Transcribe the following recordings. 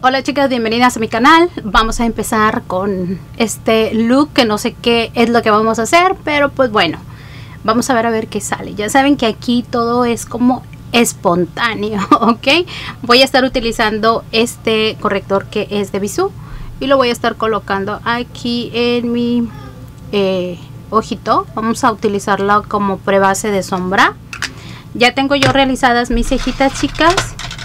Hola chicas, bienvenidas a mi canal. Vamos a empezar con este look que no sé qué es lo que vamos a hacer, pero pues bueno, vamos a ver qué sale. Ya saben que aquí todo es como espontáneo, ¿ok? Voy a estar utilizando este corrector que es de Bisú y lo voy a estar colocando aquí en mi ojito. Vamos a utilizarlo como prebase de sombra. Ya tengo yo realizadas mis cejitas, chicas.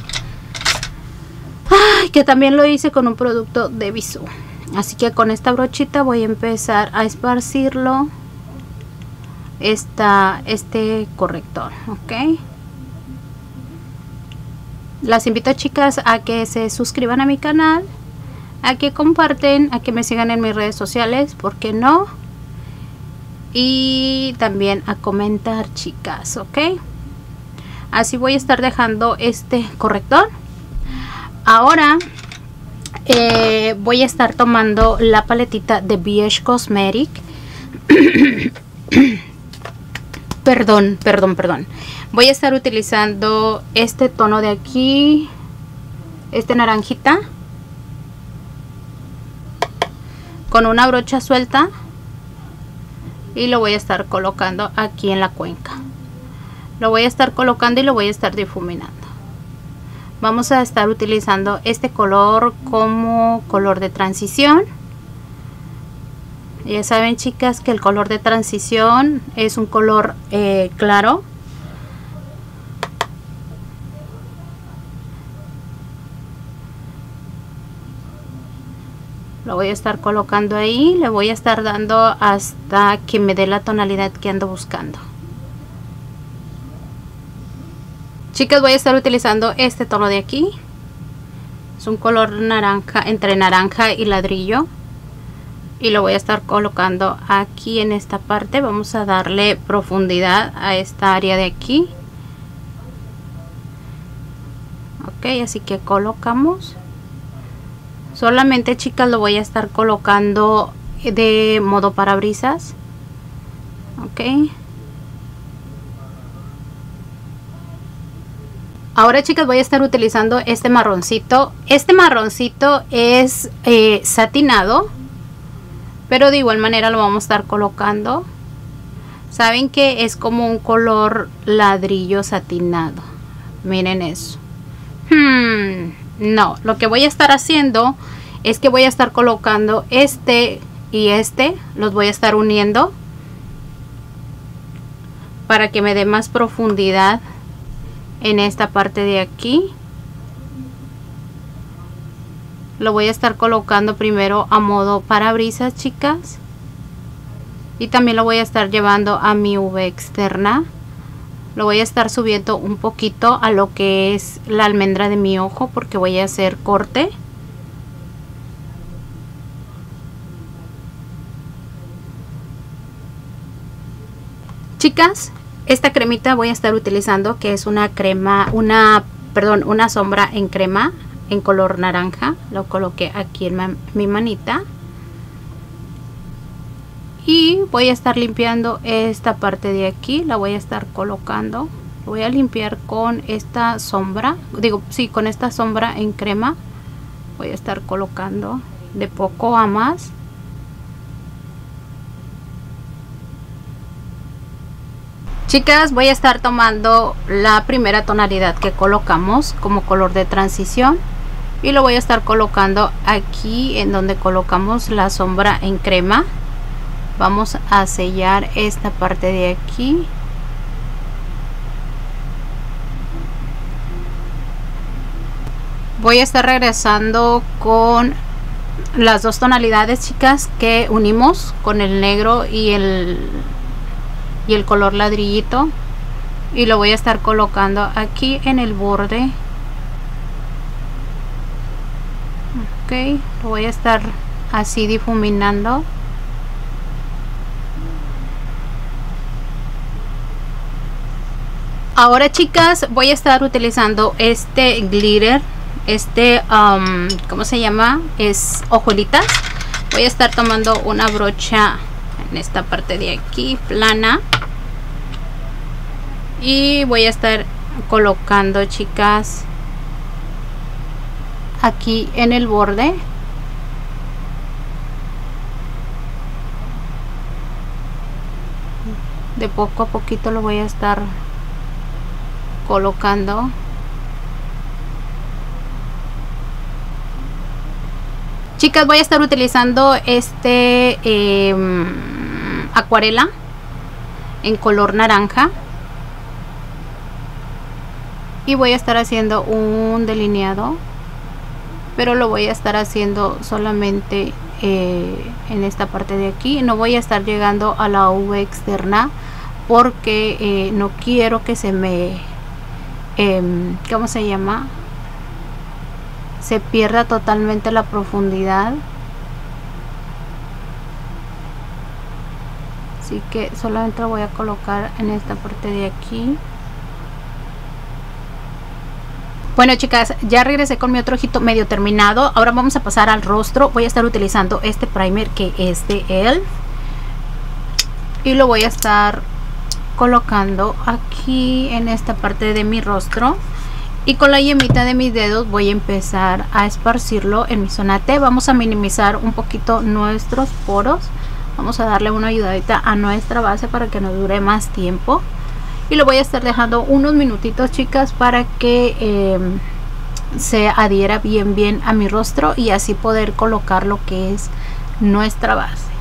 Ay, que también lo hice con un producto de Bisú. Así que con esta brochita voy a empezar a esparcirlo este corrector, ¿ok? Las invito, chicas, a que se suscriban a mi canal, a que comparten, a que me sigan en mis redes sociales, ¿por qué no? Y también a comentar, chicas, ¿ok? Así voy a estar dejando este corrector. Ahora voy a estar tomando la paletita de BH Cosmetic. Perdón. Voy a estar utilizando este tono de aquí, este naranjita, con una brocha suelta, y lo voy a estar colocando aquí en la cuenca. Lo voy a estar colocando y lo voy a estar difuminando. Vamos a estar utilizando este color como color de transición. Ya saben, chicas, que el color de transición es un color claro. Lo voy a estar colocando ahí. Le voy a estar dando hasta que me dé la tonalidad que ando buscando. Chicas, voy a estar utilizando este tono de aquí. Es un color naranja, entre naranja y ladrillo. Y lo voy a estar colocando aquí en esta parte. Vamos a darle profundidad a esta área de aquí. Ok, así que colocamos. Solamente, chicas, lo voy a estar colocando de modo parabrisas. Ok. Ahora, chicas, voy a estar utilizando este marroncito. Este marroncito es satinado, pero de igual manera lo vamos a estar colocando. Saben que es como un color ladrillo satinado. Miren eso. No, lo que voy a estar haciendo es que voy a estar colocando este y este. Los voy a estar uniendo para que me dé más profundidad en esta parte de aquí. Lo voy a estar colocando primero a modo parabrisas, chicas, y también lo voy a estar llevando a mi V externa. Lo voy a estar subiendo un poquito a lo que es la almendra de mi ojo, porque voy a hacer corte. Chicas, esta cremita voy a estar utilizando, que es una sombra en crema en color naranja. Lo coloqué aquí en mi manita. Y voy a estar limpiando esta parte de aquí. La voy a estar colocando. Voy a limpiar con esta sombra. Con esta sombra en crema. Voy a estar colocando de poco a más. Chicas, voy a estar tomando la primera tonalidad que colocamos como color de transición y lo voy a estar colocando aquí en donde colocamos la sombra en crema. Vamos a sellar esta parte de aquí. Voy a estar regresando con las dos tonalidades, chicas, que unimos con el negro y el color ladrillito, y lo voy a estar colocando aquí en el borde. Ok, lo voy a estar así difuminando. Ahora, chicas, voy a estar utilizando este glitter, ¿cómo se llama? Es hojuelitas. Voy a estar tomando una brocha en esta parte de aquí plana y voy a estar colocando, chicas, aquí en el borde. De poco a poquito lo voy a estar colocando. Chicas, voy a estar utilizando acuarela en color naranja y voy a estar haciendo un delineado, pero lo voy a estar haciendo solamente en esta parte de aquí. No voy a estar llegando a la V externa porque no quiero que se me ¿cómo se llama? Se pierda totalmente la profundidad. Así que solamente lo voy a colocar en esta parte de aquí. Bueno, chicas, ya regresé con mi otro ojito medio terminado. Ahora vamos a pasar al rostro. Voy a estar utilizando este primer que es de ELF y lo voy a estar colocando aquí en esta parte de mi rostro, y con la yemita de mis dedos voy a empezar a esparcirlo en mi zona T. Vamos a minimizar un poquito nuestros poros. Vamos a darle una ayudadita a nuestra base para que nos dure más tiempo. Y lo voy a estar dejando unos minutitos, chicas, para que se adhiera bien a mi rostro y así poder colocar lo que es nuestra base.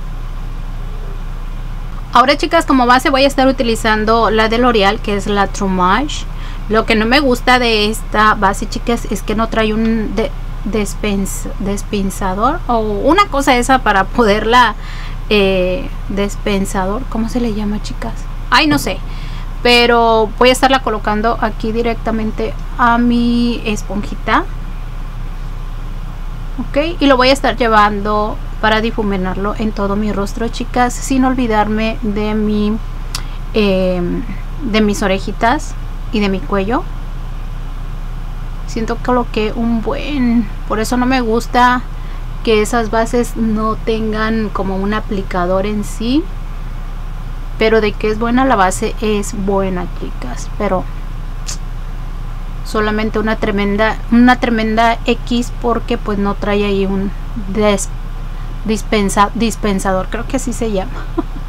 Ahora, chicas, como base voy a estar utilizando la de L'Oreal, que es la True Match. Lo que no me gusta de esta base, chicas, es que no trae un despensador o una cosa esa para poderla despensador. ¿Cómo se le llama, chicas? Ay, no sé. Pero voy a estarla colocando aquí directamente a mi esponjita. Ok, y lo voy a estar llevando para difuminarlo en todo mi rostro, chicas, sin olvidarme de mis orejitas y de mi cuello. Siento que coloqué un buen, por eso no me gusta que esas bases no tengan como un aplicador en sí, pero de que es buena la base, es buena, chicas, pero solamente una tremenda X, porque pues no trae ahí un dispensador, creo que así se llama.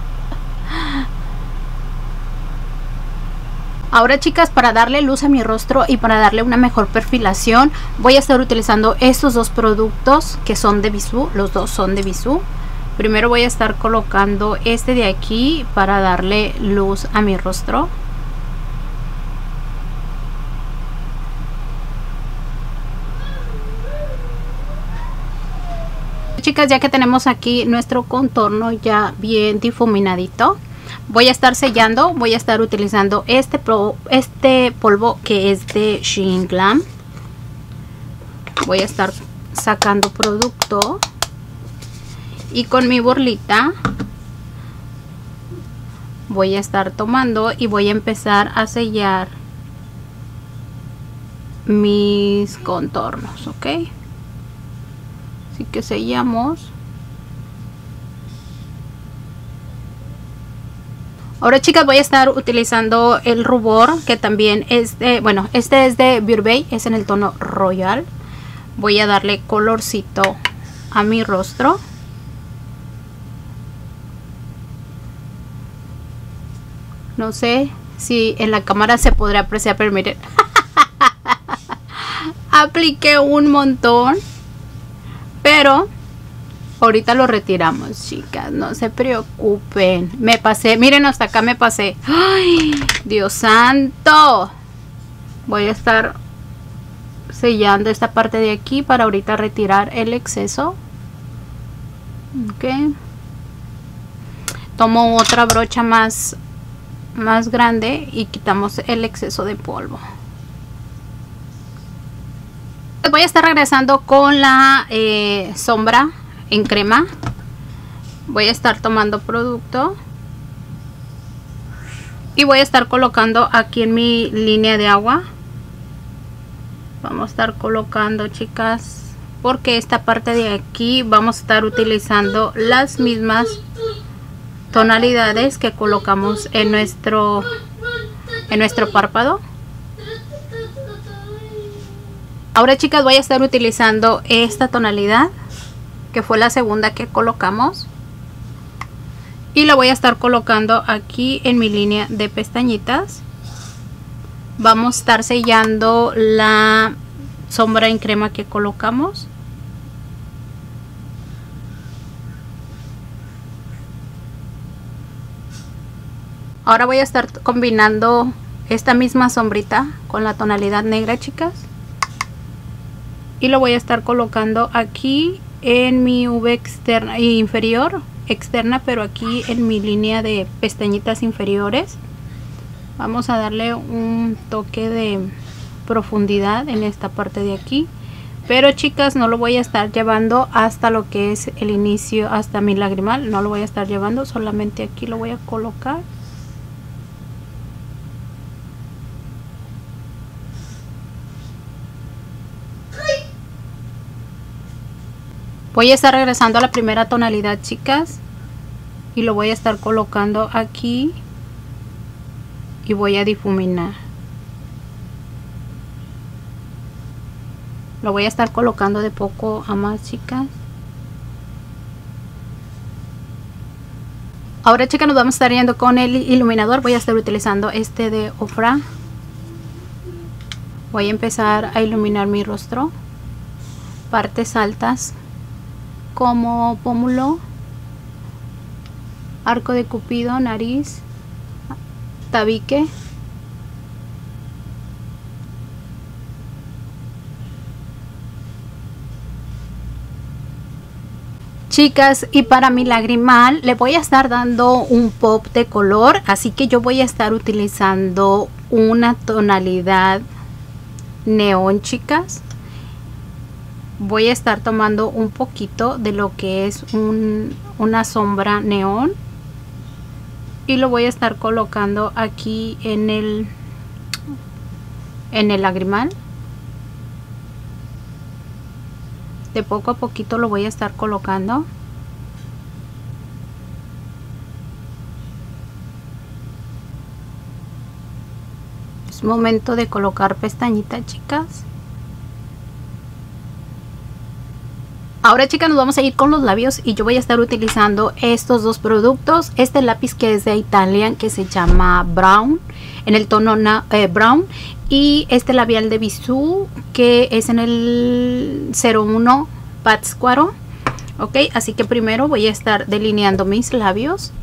Ahora, chicas, para darle luz a mi rostro y para darle una mejor perfilación, voy a estar utilizando estos dos productos que son de Bisú. Los dos son de Bisú. Primero voy a estar colocando este de aquí para darle luz a mi rostro. Chicas, ya que tenemos aquí nuestro contorno ya bien difuminadito, voy a estar sellando. Voy a estar utilizando este polvo que es de Shein Glam. Voy a estar sacando producto y con mi borlita voy a estar tomando y voy a empezar a sellar mis contornos, ¿ok? Así que sellamos. Ahora, chicas, voy a estar utilizando el rubor, que también es de, bueno, este es de Beauty Bay, es en el tono Royal. Voy a darle colorcito a mi rostro. No sé si en la cámara se podrá apreciar, pero miren. Apliqué un montón, pero ahorita lo retiramos, chicas, no se preocupen. Me pasé, miren, hasta acá me pasé. ¡Ay, Dios santo! Voy a estar sellando esta parte de aquí para ahorita retirar el exceso. Ok. Tomo otra brocha más grande y quitamos el exceso de polvo. Voy a estar regresando con la sombra en crema. Voy a estar tomando producto y voy a estar colocando aquí en mi línea de agua. Vamos a estar colocando, chicas, porque esta parte de aquí vamos a estar utilizando las mismas tonalidades que colocamos en nuestro párpado. Ahora, chicas, voy a estar utilizando esta tonalidad, que fue la segunda que colocamos, y la voy a estar colocando aquí en mi línea de pestañitas. Vamos a estar sellando la sombra en crema que colocamos. Ahora voy a estar combinando esta misma sombrita con la tonalidad negra, chicas, y lo voy a estar colocando aquí en mi V externa inferior, externa, pero aquí en mi línea de pestañitas inferiores. Vamos a darle un toque de profundidad en esta parte de aquí, pero, chicas, no lo voy a estar llevando hasta lo que es el inicio, hasta mi lagrimal. No lo voy a estar llevando, solamente aquí lo voy a colocar. Voy a estar regresando a la primera tonalidad, chicas, y lo voy a estar colocando aquí y voy a difuminar. Lo voy a estar colocando de poco a más, chicas. Ahora, chicas, nos vamos a estar yendo con el iluminador. Voy a estar utilizando este de Ofra. Voy a empezar a iluminar mi rostro, partes altas como pómulo, arco de cupido, nariz, tabique, chicas. Y para mi lagrimal le voy a estar dando un pop de color, así que yo voy a estar utilizando una tonalidad neón, chicas. Voy a estar tomando un poquito de lo que es una sombra neón y lo voy a estar colocando aquí en el lagrimal. De poco a poquito lo voy a estar colocando. Es momento de colocar pestañita, chicas. Ahora, chicas, nos vamos a ir con los labios y yo voy a estar utilizando estos dos productos. Este lápiz que es de Italian, que se llama Brown, en el tono Brown, y este labial de Bisú, que es en el 01 Pátzcuaro. Ok, así que primero voy a estar delineando mis labios.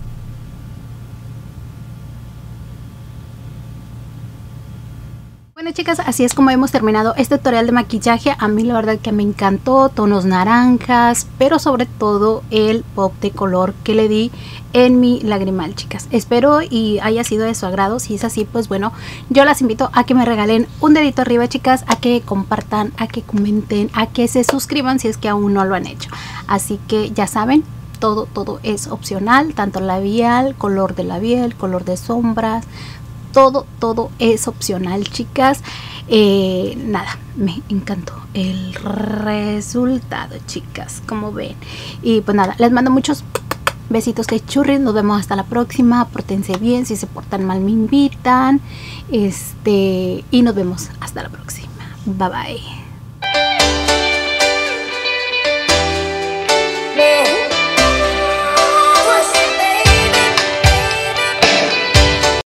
Bueno, chicas, así es como hemos terminado este tutorial de maquillaje. A mí la verdad que me encantó, tonos naranjas, pero sobre todo el pop de color que le di en mi lagrimal, chicas. Espero y haya sido de su agrado. Si es así, pues bueno, yo las invito a que me regalen un dedito arriba, chicas, a que compartan, a que comenten, a que se suscriban si es que aún no lo han hecho. Así que ya saben, todo es opcional, tanto labial, color de labial, color de sombras, todo es opcional, chicas. Nada, me encantó el resultado, chicas, como ven. Y pues nada, les mando muchos besitos que churris. Nos vemos hasta la próxima. Pórtense bien, si se portan mal me invitan. Y nos vemos hasta la próxima. Bye bye.